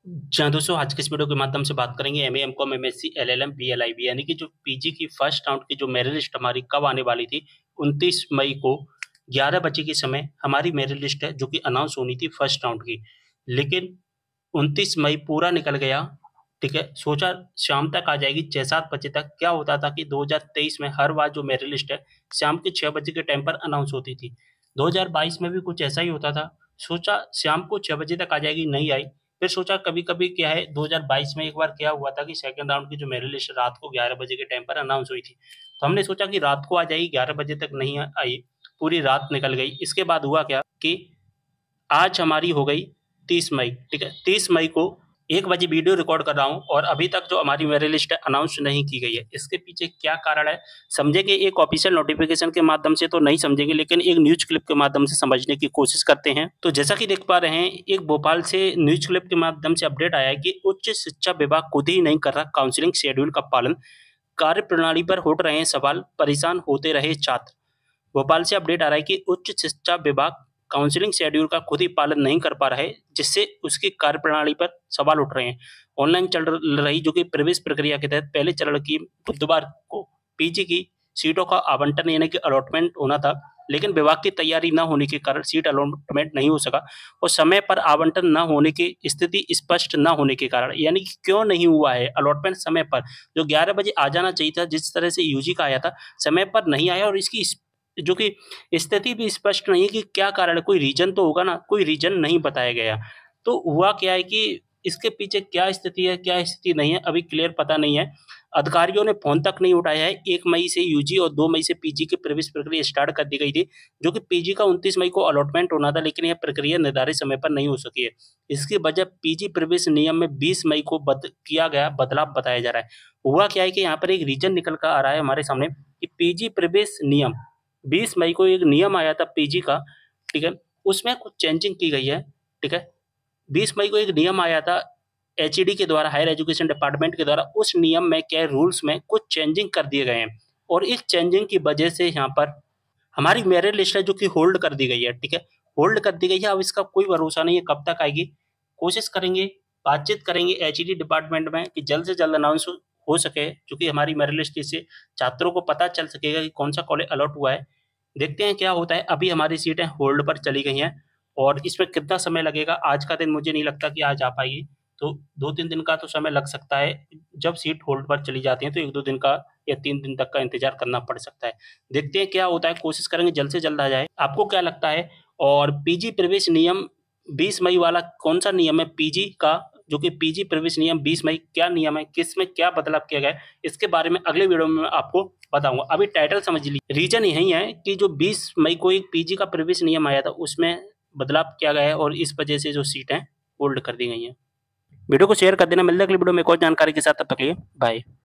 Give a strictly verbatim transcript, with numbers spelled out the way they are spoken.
जहाँ दोस्तों आज के इस वीडियो के माध्यम से बात करेंगे MA, MCom, MSc, LLM, BLib यानी कि जो पीजी की फर्स्ट राउंड की जो मेरिट लिस्ट हमारी कब आने वाली थी। उनतीस मई को ग्यारह बजे के समय हमारी मेरिट लिस्ट है जो कि अनाउंस होनी थी फर्स्ट राउंड की। लेकिन उनतीस मई पूरा निकल गया, ठीक है। सोचा शाम तक आ जाएगी, छह सात बजे तक। क्या होता था कि दो हज़ार तेईस में हर बार जो मेरिट लिस्ट है शाम के छह बजे के टाइम पर अनाउंस होती थी। दो हज़ार बाईस में भी कुछ ऐसा ही होता था। सोचा शाम को छह बजे तक आ जाएगी, नहीं आई। फिर सोचा कभी-कभी क्या है, दो हज़ार बाईस में एक बार क्या हुआ था कि सेकंड राउंड की जो मेरिट लिस्ट रात को ग्यारह बजे के टाइम पर अनाउंस हुई थी। तो हमने सोचा कि रात को आ जाएगी, ग्यारह बजे तक नहीं आई, पूरी रात निकल गई। इसके बाद हुआ क्या कि आज हमारी हो गई तीस मई, ठीक है। तीस मई को एक बजे वीडियो रिकॉर्ड कर रहा हूँ और अभी तक जो हमारी मेरिट लिस्ट है अनाउंस नहीं की गई है। इसके पीछे क्या कारण है समझेंगे, एक ऑफिशियल नोटिफिकेशन के माध्यम से तो नहीं समझेंगे, लेकिन एक न्यूज़ क्लिप के माध्यम से समझने की कोशिश करते हैं। तो जैसा कि देख पा रहे हैं, एक भोपाल से न्यूज़ क्लिप के माध्यम से अपडेट आया है कि उच्च शिक्षा विभाग खुद ही नहीं कर रहा काउंसलिंग शेड्यूल का पालन, कार्यप्रणाली पर उठ रहे हैं सवाल, परेशान होते रहे छात्र। भोपाल से अपडेट आ रहा है कि उच्च शिक्षा विभाग काउंसलिंग शेड्यूल का खुद ही पालन नहीं कर पा रहा है, जिससे उसकी कार्यप्रणाली पर सवाल उठ रहे हैं। ऑनलाइन चल रही जो कि प्रवेश प्रक्रिया के तहत पहले चरण की बुधवार को पीजी की सीटों का आवंटन यानी कि अलॉटमेंट होना था, लेकिन विभाग की तैयारी न होने के कारण सीट अलॉटमेंट नहीं हो सका और समय पर आवंटन न होने की स्थिति स्पष्ट न होने के कारण, यानी कि क्यों नहीं हुआ है अलॉटमेंट समय पर। जो ग्यारह बजे आ जाना चाहिए था, जिस तरह से यूजी का आया था, समय पर नहीं आया और इसकी जो कि स्थिति भी स्पष्ट नहीं है कि क्या कारण है। कोई रीज़न तो होगा ना, कोई रीज़न नहीं बताया गया। तो हुआ क्या है कि इसके पीछे क्या स्थिति है, क्या स्थिति नहीं है, अभी क्लियर पता नहीं है। अधिकारियों ने फ़ोन तक नहीं उठाया है। एक मई से यूजी और दो मई से पीजी की प्रवेश प्रक्रिया स्टार्ट कर दी गई थी, जो कि पीजी का उनतीस मई को अलॉटमेंट होना था, लेकिन यह प्रक्रिया निर्धारित समय पर नहीं हो सकी है। इसकी वजह पीजी प्रवेश नियम में बीस मई को बद किया गया बदलाव बताया जा रहा है। हुआ क्या है कि यहाँ पर एक रीज़न निकल कर आ रहा है हमारे सामने कि पीजी प्रवेश नियम बीस मई को एक नियम आया था पीजी का, ठीक है, उसमें कुछ चेंजिंग की गई है, ठीक है। बीस मई को एक नियम आया था एचईडी के द्वारा, हायर एजुकेशन डिपार्टमेंट के द्वारा। उस नियम में क्या रूल्स में कुछ चेंजिंग कर दिए गए हैं और इस चेंजिंग की वजह से यहाँ पर हमारी मेरिट लिस्ट है जो कि होल्ड कर दी गई है, ठीक है। होल्ड कर दी गई है, अब इसका कोई भरोसा नहीं है कब तक आएगी। कोशिश करेंगे, बातचीत करेंगे एचईडी डिपार्टमेंट में कि जल्द से जल्द अनाउंस हो सके, क्योंकि हमारी मेरिट लिस्ट से छात्रों को पता चल सकेगा कि कौन सा कॉलेज अलॉट हुआ है। देखते हैं क्या होता है। अभी हमारी सीटें होल्ड पर चली गई हैं और इसमें कितना समय लगेगा, आज का दिन मुझे नहीं लगता कि आज आ पाएगी, तो दो तीन दिन का तो समय लग सकता है। जब सीट होल्ड पर चली जाती है तो एक दो दिन का या तीन दिन तक का इंतज़ार करना पड़ सकता है। देखते हैं क्या होता है, कोशिश करेंगे जल्द से जल्द आ जाए। आपको क्या लगता है? और पीजी प्रवेश नियम बीस मई वाला कौन-सा नियम है पीजी का, जो कि पीजी प्रवेश नियम बीस मई क्या नियम है, किसमें क्या बदलाव किया गया है, इसके बारे में अगले वीडियो में मैं आपको बताऊँगा। अभी टाइटल समझ लीजिए। रीज़न यही है कि जो बीस मई को एक पीजी का प्रवेश नियम आया था, उसमें बदलाव किया गया है और इस वजह से जो सीटें होल्ड कर दी गई हैं। वीडियो को शेयर कर देना। मिलते हैं अगली वीडियो में एक और जानकारी के साथ, तब तक के लिए बाय।